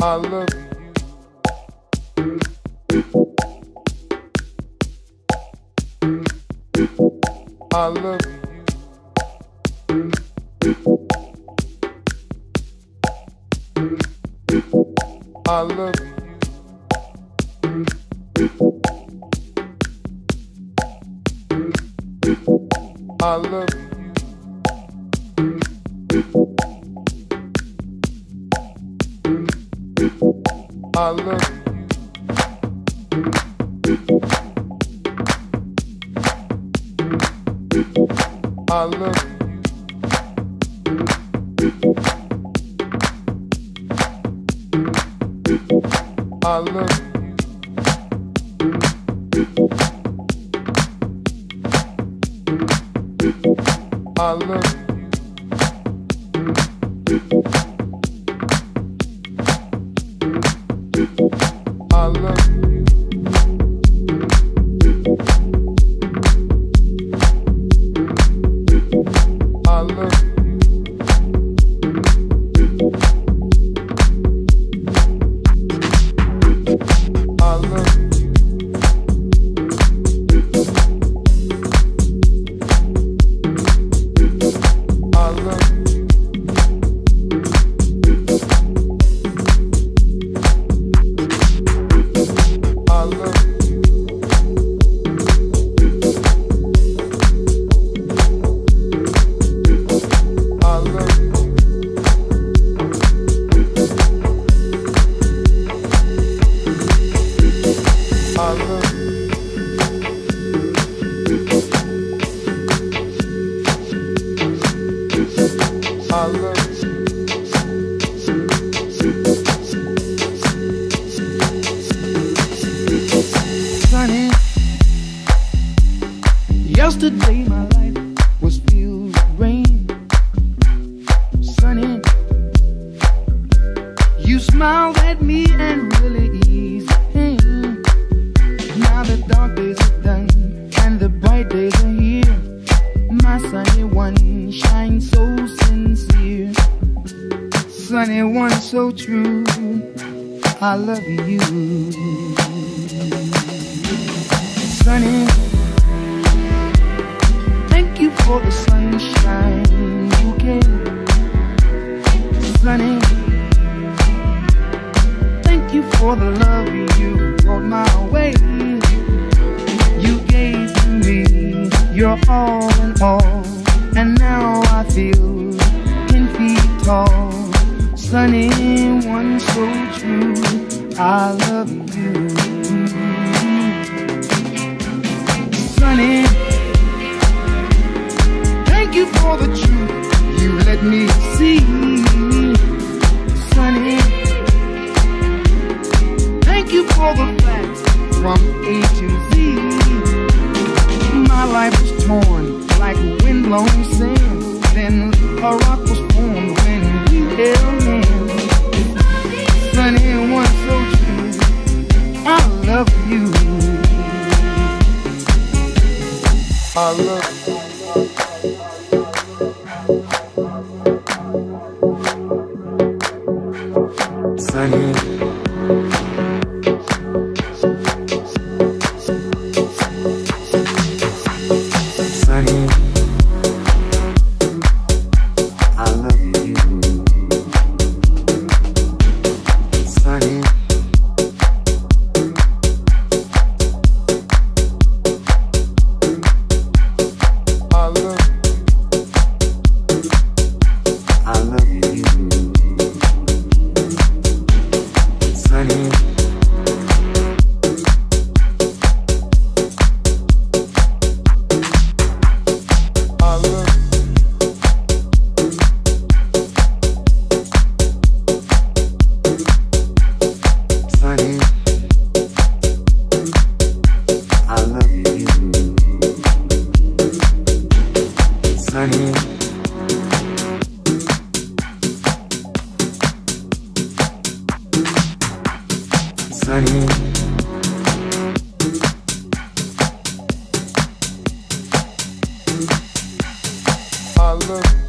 I love you. I love you. I love you. I love you. I love you. I love you. I love you. I love you. I love you. I love you. I love you. I love you. I love you. I love you. I love you. I love you. Sunny, yesterday my life was filled with rain. Sunny, you smiled at me and really eased the pain. Now the dark days are done and the bright days are here. My sunny one shines so sincere. Sunny one so true, I love you. Sunny, thank you for the sunshine bouquet. Sunny, thank you for the love you brought my way. You gave to me your all in all, and now I feel 10 feet tall. Sunny one so true, I love you. Sunny, thank you for the truth you let me see. Sunny, thank you for the facts from A to Z. My life was torn like windblown sand, then a rock was formed when we held hands. Sunny one so true, I love you. I love you. Sunny, sunny, I love you. Sunny, I love sunny. I love you.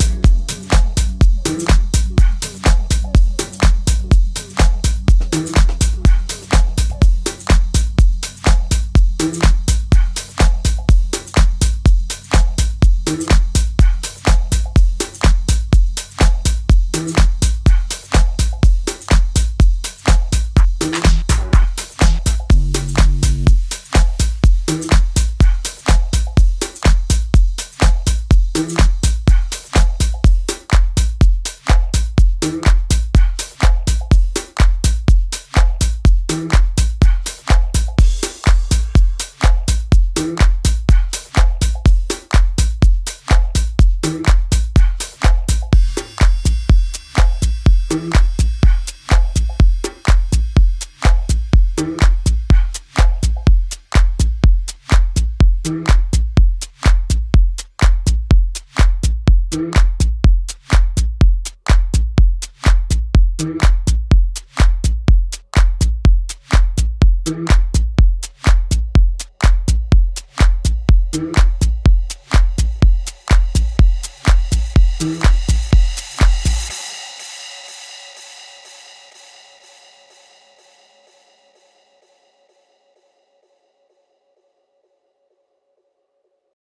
I